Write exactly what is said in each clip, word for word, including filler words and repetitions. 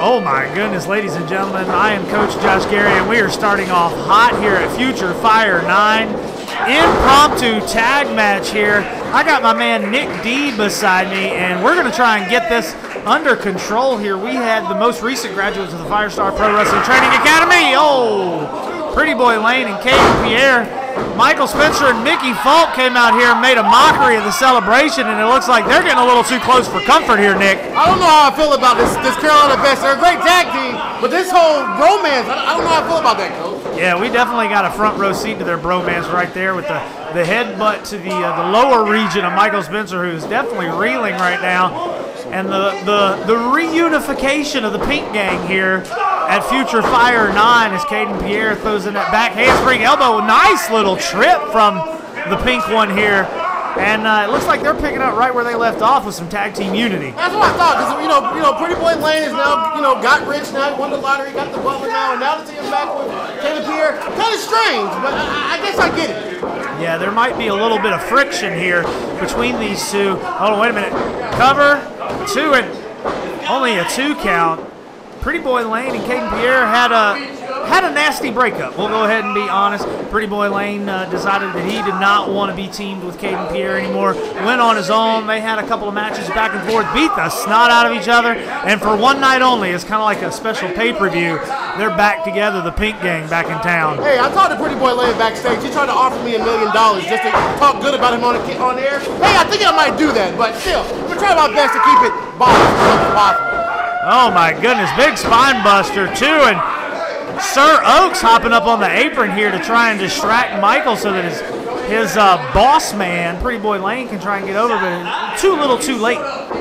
Oh my goodness, ladies and gentlemen, I am Coach Josh Gary, and we are starting off hot here at Future Fire nine. Impromptu tag match here. I got my man Nick D beside me, and we're going to try and get this under control here. We had the most recent graduates of the Firestar Pro Wrestling Training Academy. Oh, Pretty Boy Lane and Caden Pierre. Michael Spencer and Mickey Falk came out here and made a mockery of the celebration, and it looks like they're getting a little too close for comfort here, Nick. I don't know how I feel about this this Carolina Best. They're a great tag team, but this whole bromance, I don't know how I feel about that, Coach. Yeah, we definitely got a front row seat to their bromance right there with the, the headbutt to the, uh, the lower region of Michael Spencer, who's definitely reeling right now. And the, the, the reunification of the Pink Gang here at Future Fire nine as Caden Pierre throws in that back handspring elbow. Nice little trip from the pink one here. And uh, it looks like they're picking up right where they left off with some tag team unity. That's what I thought, because you know, you know, Pretty Boy Lane is now, you know, got rich now, won the lottery, got the butler now, and now to see him back with Caden Pierre, kind of strange, but I, I guess I get it. Yeah, there might be a little bit of friction here between these two. Hold on, wait a minute. Cover, two, and only a two count. Pretty Boy Lane and Caden Pierre had a had a nasty breakup. We'll go ahead and be honest. Pretty Boy Lane uh, decided that he did not want to be teamed with Caden Pierre anymore. Went on his own. They had a couple of matches back and forth, beat the snot out of each other, and for one night only, it's kind of like a special pay-per-view. They're back together, the Pink Gang back in town. Hey, I talked to Pretty Boy Lane backstage. He tried to offer me a million dollars just to talk good about him on the on air. Hey, I think I might do that, but still, I'm gonna try my best to keep it bottom as much as possible. Oh my goodness, big spine buster too, and Sir Oaks hopping up on the apron here to try and distract Michael so that his his uh, boss man, Pretty Boy Lane, can try and get over, but too little, too late.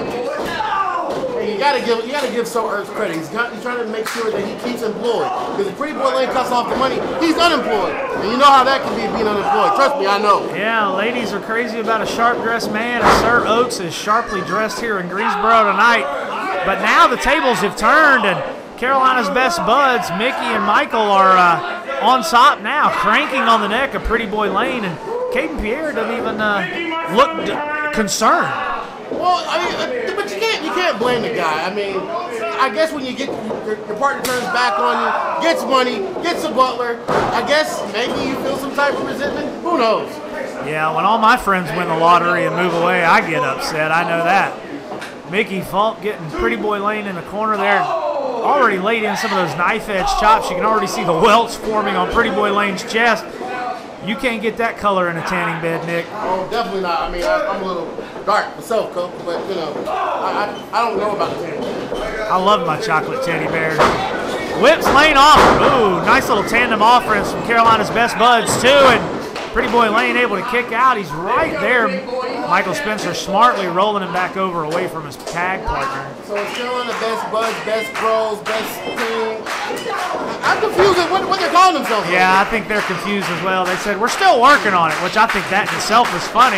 Hey, you gotta give you gotta give Sir Oaks credit. He's, got, he's trying to make sure that he keeps employed. Because if Pretty Boy Lane cuts off the money, he's unemployed, and you know how that can be being unemployed. Trust me, I know. Yeah, ladies are crazy about a sharp-dressed man, and Sir Oaks is sharply dressed here in Greensboro tonight. But now the tables have turned, and Carolina's best buds, Mickey and Michael, are uh, on top now, cranking on the neck of Pretty Boy Lane, and Caden Pierre doesn't even uh, look d concerned. Well, I mean, but you can't you can't blame the guy. I mean, I guess when you get your, your partner turns back on you, gets money, gets a butler, I guess maybe you feel some type of resentment. Who knows? Yeah, when all my friends win the lottery and move away, I get upset. I know that. Mickey Falk getting Pretty Boy Lane in the corner there. Already laid in some of those knife-edge chops. You can already see the welts forming on Pretty Boy Lane's chest. You can't get that color in a tanning bed, Nick. Oh, definitely not. I mean, I, I'm a little dark myself, Coach, but, you know, I, I, I don't know about the tanning bed. I love my chocolate teddy bears. Whips Lane off. Ooh, nice little tandem offense from Carolina's best buds, too, and Pretty Boy Lane able to kick out. He's right there. Michael Spencer smartly rolling him back over away from his tag partner. So it's Carolina best buds, best pros, best team. I'm confused at what, what they're calling themselves. Yeah, I think they're confused as well. They said, we're still working on it, which I think that in itself is funny.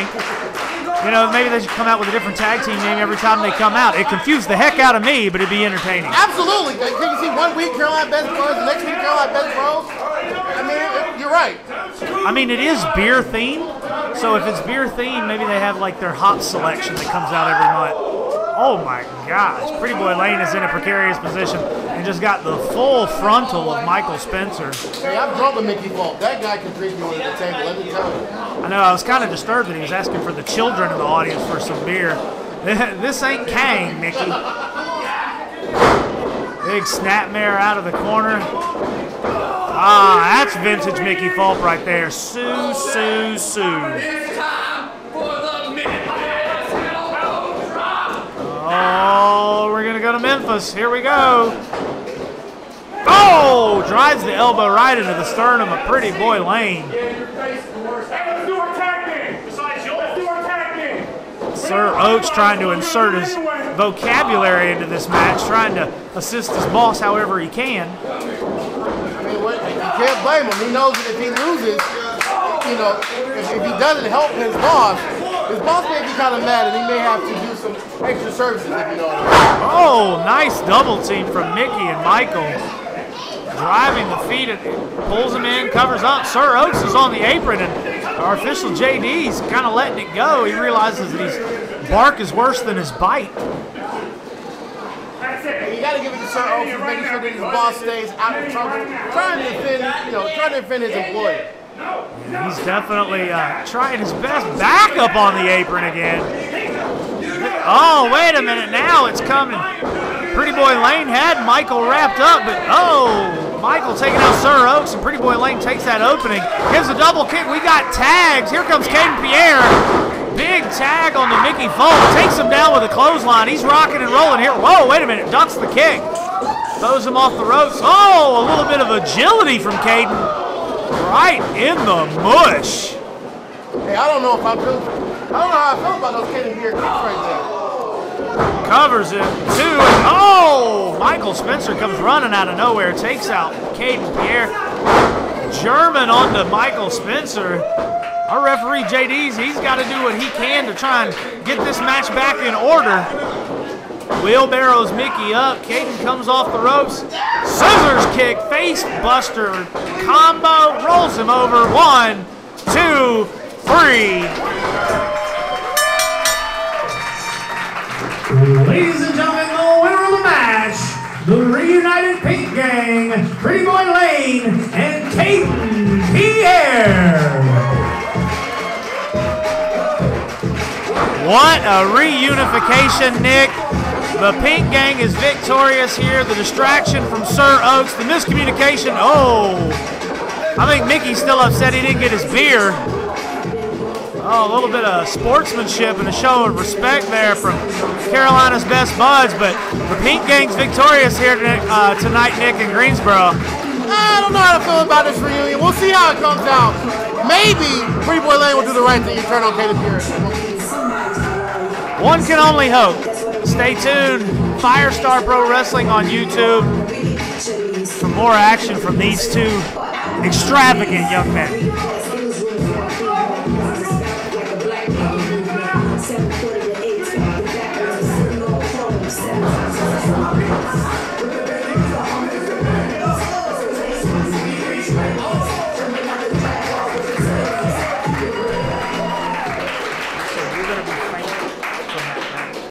You know, maybe they should come out with a different tag team name every time they come out. It confused the heck out of me, but it'd be entertaining. Absolutely. Can you see one week Carolina best buds, the next week Carolina best pros? I mean, it, you're right. I mean, it is beer themed, so if it's beer themed, maybe they have like their hot selection that comes out every month. Oh my gosh, Pretty Boy Lane is in a precarious position and just got the full frontal of Michael Spencer. Hey, I'm drunk with Mickey Falk. That guy can drink me on the table, let me tell you. I know, I was kind of disturbed that he was asking for the children in the audience for some beer. This ain't Kang, Mickey. Big snapmare out of the corner. Ah, that's vintage Mickey Falk right there. Sue, Sue, Sue. Oh, we're going to go to Memphis. Here we go. Oh, drives the elbow right into the sternum of Pretty Boy Lane. Sir Oaks trying to insert his vocabulary into this match, trying to assist his boss however he can. I mean, what, you can't blame him. He knows that if he loses, you know, if, if he doesn't help his boss, his boss may be kind of mad and he may have to do some extra services, if you know what I mean. Oh, nice double team from Mickey and Michael. Driving the feet, and pulls him in, covers up. Sir Oaks is on the apron, and our official J D's kind of letting it go. He realizes that his bark is worse than his bite. you got to give it to Sir Oaks for making sure that his boss stays out of trouble, trying to defend, you know, trying to defend his employer. He's definitely uh, trying his best. Back up on the apron again. Oh, wait a minute. Now it's coming. Pretty Boy Lane had Michael wrapped up, but oh, Michael taking out Sir Oaks, and Pretty Boy Lane takes that opening. Gives a double kick. We got tags. Here comes Caden Pierre. Big tag on the Mickey Folk. Takes him down with a clothesline. He's rocking and rolling here. Whoa, wait a minute. Ducks the kick. Throws him off the ropes. Oh, a little bit of agility from Caden. Right in the mush. Hey, I don't know if I feel, I don't know how I feel about those Caden Pierre kicks right there. Covers it. Two. Oh, Michael Spencer comes running out of nowhere. Takes out Caden Pierre. German onto Michael Spencer. Our referee, J D's, he's got to do what he can to try and get this match back in order. Wheelbarrows Mickey up. Caden comes off the ropes. Scissors kick, face buster combo, rolls him over. One, two, three. Ladies and gentlemen, the winner of the match, the reunited Pink Gang, Pretty Boy Lane, and Caden Pierre. What a reunification, Nick. The Pink Gang is victorious here. The distraction from Sir Oaks, the miscommunication. Oh, I think Mickey's still upset he didn't get his beer. Oh, a little bit of sportsmanship and a show of respect there from Carolina's best buds, but the Pink Gang's victorious here uh, tonight, Nick, in Greensboro. I don't know how to feel about this reunion. We'll see how it comes out. Maybe Pretty Boy Lane will do the right thing and turn on Caden Pierre. One can only hope. Stay tuned. Firestar Pro Wrestling on YouTube for more action from these two extravagant young men.